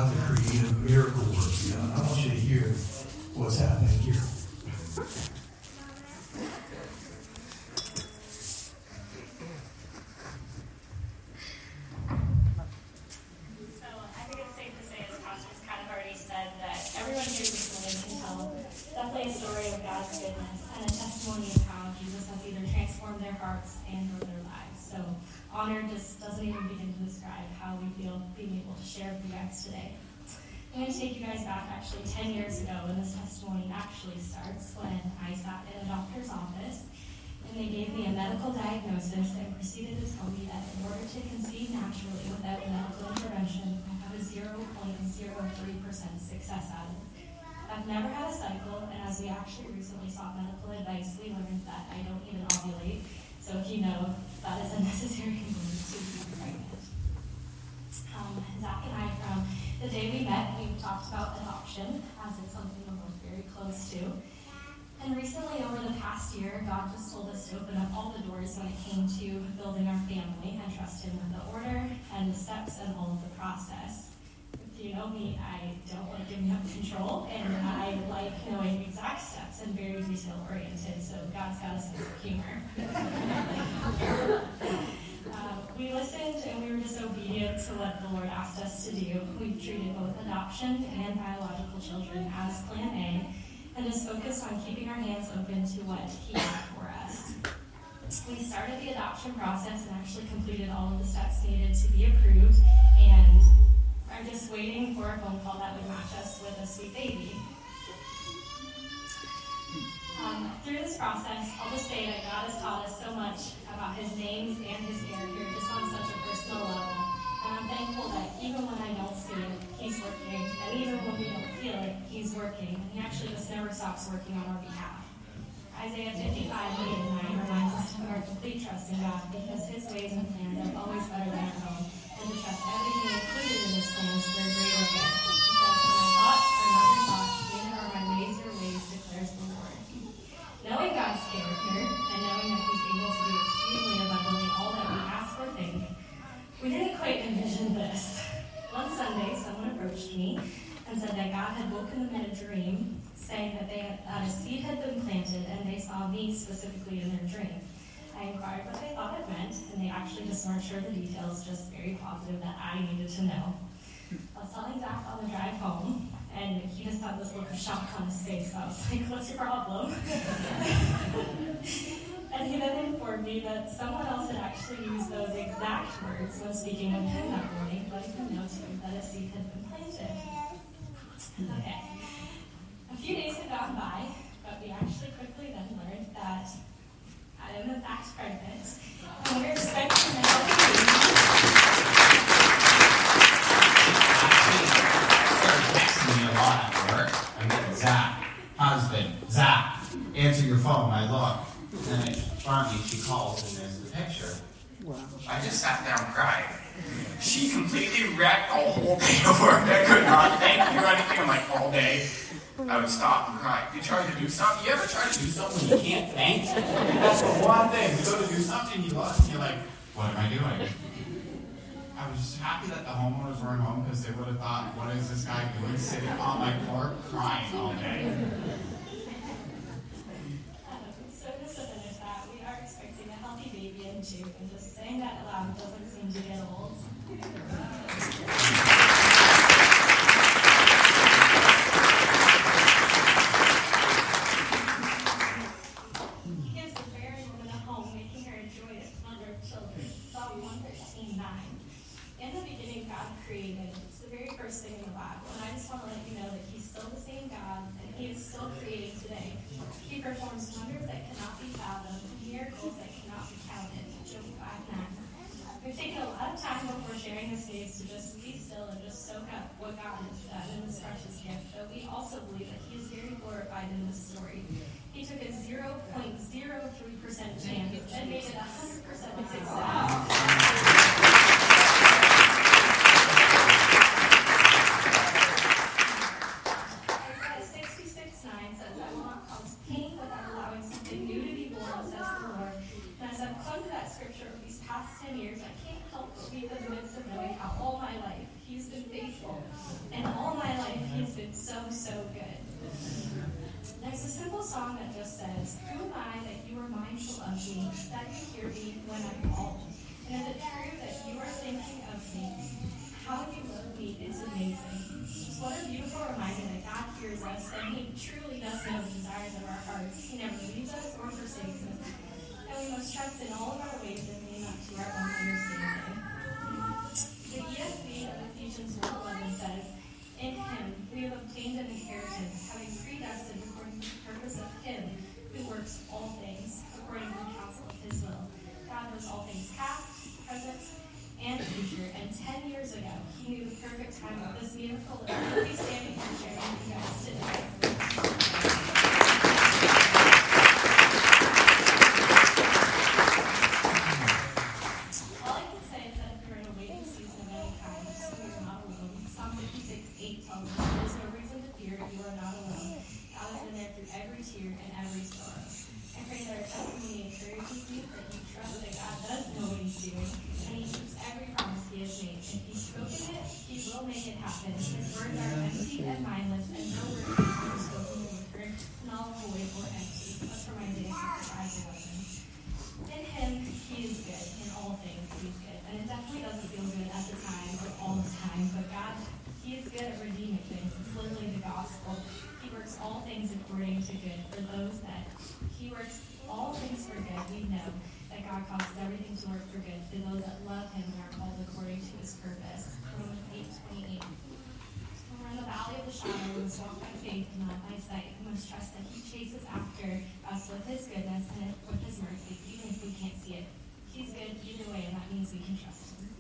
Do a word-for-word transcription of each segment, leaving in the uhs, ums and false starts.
God's a creative miracle worker. I want you to hear what's happening here. Honor just doesn't even begin to describe how we feel being able to share with you guys today. I'm going to take you guys back actually ten years ago when this testimony actually starts, when I sat in a doctor's office and they gave me a medical diagnosis and proceeded to tell me that in order to conceive naturally without medical intervention, I have a zero point zero three percent success out of it. I've never had a cycle, and as we actually recently sought medical advice, we learned that I don't even ovulate. So if you know, that is a necessary component to being pregnant. Um, Zach and I, from the day we met, we talked about adoption, as it's something we're both very close to. And recently, over the past year, God just told us to open up all the doors when it came to building our family and trust Him with the order and the steps and all of the process. If you know me, I don't like giving up control, and I like knowing exact steps and very detail-oriented, so God's got a sense of humor. uh, we listened and we were disobedient to what the Lord asked us to do. We treated both adoption and biological children as Plan A, and just focused on keeping our hands open to what He had for us. We started the adoption process and actually completed all of the steps needed to be approved, and are just waiting for a phone call that would match us with a sweet baby. Um, through this process, I'll just say that God has taught us so much about His names and His character just on such a personal level. And I'm thankful that even when I don't see it, He's working. And even when we don't feel it, He's working. And He actually just never stops working on our behalf. Isaiah fifty-five, eight and nine reminds us to put our complete trust in God, because His ways and plans are always better than our own, and to trust everything included in His plans for a greater good. He says, "For my thoughts are not your thoughts, neither are my ways your ways, declares the Lord." Knowing God's character, and knowing that He's able to do exceedingly abundantly all that we ask or think, we didn't quite envision this. One Sunday, someone approached me and said that God had woken them in a dream, saying that they had, that a seed had been planted, and they saw me specifically in their dream. I inquired what they thought it meant, and they actually just weren't sure the details, just very positive that I needed to know. I was telling Zach on the drive home, and he just had this look of shock on his face. I was like, "What's your problem?" And he then informed me that someone else had actually used those exact words when speaking with him that morning, letting him know too that a seed had been planted. Okay. A few days had gone by, but we actually quickly then learned that I am in fact pregnant, and we're expecting a healthy baby. Actually, started texting me a lot at work. I met Zach, husband, Zach, answer your phone. I look, and then in front of me, she calls, and there's the picture. Wow. I just sat down crying. She completely wrecked the whole day of work. I could not thank you or anything. I'm like, all day, I would stop and cry. You try to do something? You ever try to do something when you can't thank? That's the one thing. You go to do something, you look, and you're like, what am I doing? I was just happy that the homeowners weren't home, because they would have thought, what is this guy doing sitting on my floor crying all day? So just to finish that, we are expecting a healthy baby in June, and just saying that aloud doesn't seem to get old. In the beginning, God created. It's the very first thing in the Bible. And I just want to let you know that He's still the same God, and He is still creating today. He performs wonders that cannot be fathomed, miracles that cannot be counted. Job five nine. We've taken a lot of time before sharing this news to just be still and just soak up what God has done in this precious gift. But we also believe that He is very glorified in this story. He took a zero point zero three percent chance and made it a one hundred percent success. Years, I can't help but be in the midst of knowing how all my life He's been faithful. faithful. And all my life, he's been so, so good. There's a simple song that just says, "Who am I that you are mindful of me, that you hear me when I call? And is it true that you are thinking of me? How you love me is amazing." Just what a beautiful reminder that God hears us, and he truly does know the desires of our hearts. He never leaves us or forsakes us. And we must trust in all of our ways and lean not to our own understanding. The E S V of Ephesians one eleven says, "In him we have obtained an inheritance, having predestined according to the purpose of him who works all things according to the counsel of his will." God knows all things past, present, and future, and ten years ago, he knew the perfect time of this miracle that we'll be standing here sharing with you guys today. All I can say is that if you're in a waiting season of any kind, so you're not alone. Psalm fifty-six eight tells us there's no reason to fear, you are not alone. God has been there through every tear and every sorrow. I pray that our testimony encourages you, that you trust that God does know what he's doing, and he keeps every promise he has made. If he's spoken it, he will make it happen. His words are empty and mindless, and no word is ever spoken will return null, void, or empty. That's from Isaiah fifty-five eleven. In him, he is good. In all things, he is good. And it definitely doesn't feel good at the time or all the time, but God, he is good at redeeming things. It's literally the gospel. He works all things according to good for those that he works all things for good. We know that God causes everything to work for good for those that love him and are called according to his purpose. Romans eight twenty-eight. When we're in the valley of the shadow, we must walk by faith and not by sight. We must trust that he chases after us with his goodness and with his mercy, even if we can't see it. He's good either way, and that means we can trust him.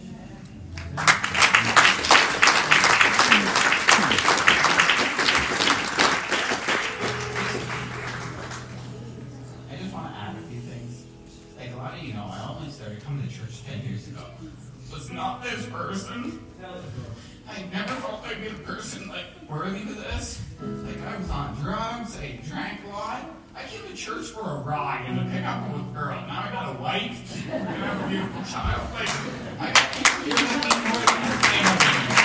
You know, I only started coming to church ten years ago. Was not this person. I never felt I'd be the person, like, worthy to this. Like, I was on drugs, I drank a lot. I came to church for a ride and to pick up a girl. Now I got a wife, and I have a beautiful child. Like, I got people here that need more than a family.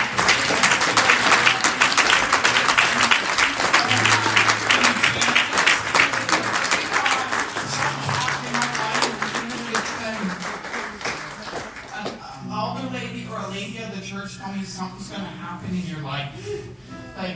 Tell me something's going to happen in your life. Like,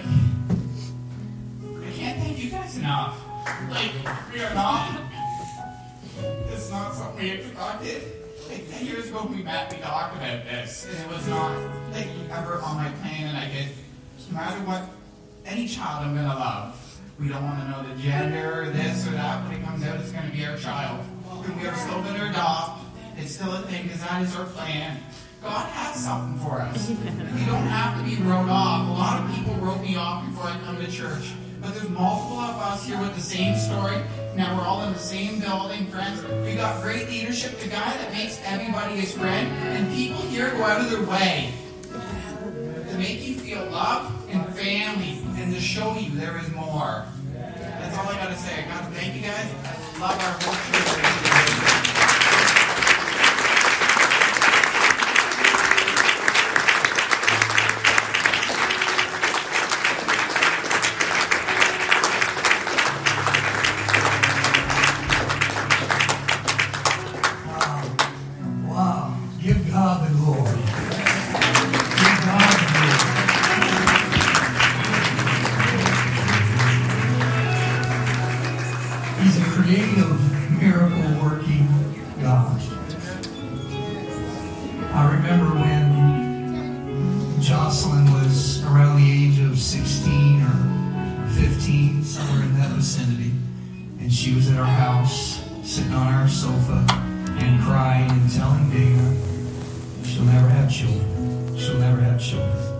I can't thank you guys enough. Like, we are not, it's not something we expected. Like, ten years ago we met, we talked about this, and it was not, like, ever on my plan, and I did, no matter what, any child I'm going to love. We don't want to know the gender, or this or that. When it comes out, it's going to be our child. And we are still going to adopt. It's still a thing, because that is our plan. God has something for us. You don't have to be wrote off. A lot of people wrote me off before I come to church. But there's multiple of us here with the same story. Now we're all in the same building, friends. We got great leadership. The guy that makes everybody his friend. And people here go out of their way to make you feel loved and family and to show you there is more. That's all I got to say. I got to thank you guys. I love our whole church. She was at our house, sitting on our sofa, and crying and telling Dana she'll never have children. She'll never have children.